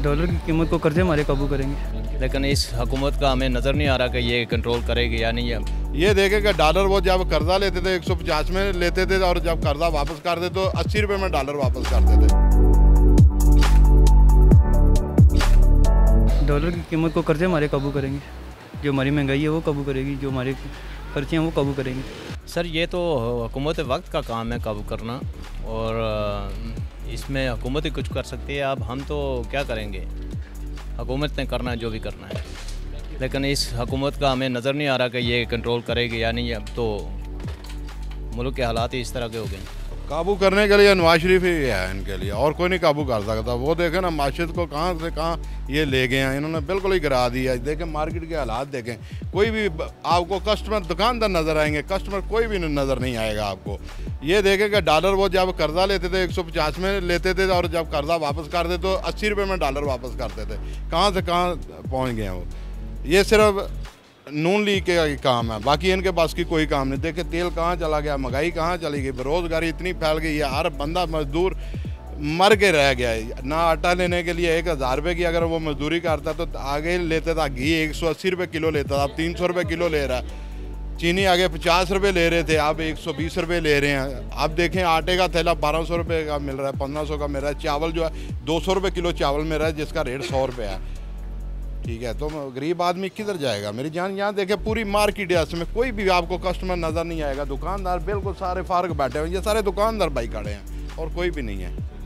Dollar की कीमत को कर्जे हमारे काबू करेंगे। लेकिन इस हुकूमत का हमें नज़र नहीं आ रहा कि ये कंट्रोल करेगी या नहीं है। ये देखें कि डॉलर वो जब कर्जा लेते थे 150 में लेते थे और जब कर्जा वापस करते तो 80 रुपये में डॉलर वापस करते थे। डॉलर की कीमत को कर्जे हमारे काबू करेंगे। जो हमारी महंगाई है वो काबू करेगी, जो हमारे खर्चे हैं वो काबू करेंगे। सर ये तो हुकूमत वक्त का काम है काबू करना, और इसमें हुकूमत ही कुछ कर सकती है। अब हम तो क्या करेंगे, हुकूमत ने करना है जो भी करना है, लेकिन इस हुकूमत का हमें नज़र नहीं आ रहा कि ये कंट्रोल करेगी या नहीं। अब तो मुल्क के हालात ही इस तरह के हो गए। काबू करने के लिए नवाज शरीफ ही है इनके लिए, और कोई नहीं काबू कर सकता। वो देखें ना माशियत को कहाँ से कहाँ ये ले गए हैं, इन्होंने बिल्कुल ही गिरा दिया। देखें मार्केट के हालात देखें, कोई भी आपको कस्टमर दुकानदार नज़र आएंगे, कस्टमर कोई भी नज़र नहीं आएगा आपको। ये देखें कि डॉलर वो जब कर्जा लेते थे 150 में लेते थे और जब कर्जा वापस करते तो 80 रुपये में डॉलर वापस करते थे। कहाँ से कहाँ पहुँच गए हैं वो। ये सिर्फ नून लीग के काम है, बाकी इनके पास की कोई काम नहीं। देखे तेल कहाँ चला गया, महंगाई कहाँ चली गई, बेरोजगारी इतनी फैल गई है, हर बंदा मजदूर मर के रह गया है। ना आटा लेने के लिए 1000 रुपये की अगर वो मजदूरी करता तो आगे लेता था घी 180 रुपये किलो लेता था, अब 300 रुपये किलो ले रहा है। चीनी आगे 50 रुपये ले रहे थे, अब 120 रुपये ले रहे हैं। अब देखें आटे का थैला 1200 रुपये का मिल रहा है, 1500 का मिल रहा है। चावल जो है 200 रुपये किलो चावल मिल रहा है, जिसका रेट 100 रुपये है। ठीक है, तो गरीब आदमी किधर जाएगा मेरी जान। यहाँ देखे पूरी मार्केट है, इसमें कोई भी आपको कस्टमर नज़र नहीं आएगा। दुकानदार बिल्कुल सारे फारग बैठे हुए, ये सारे दुकानदार भाई खड़े हैं और कोई भी नहीं है।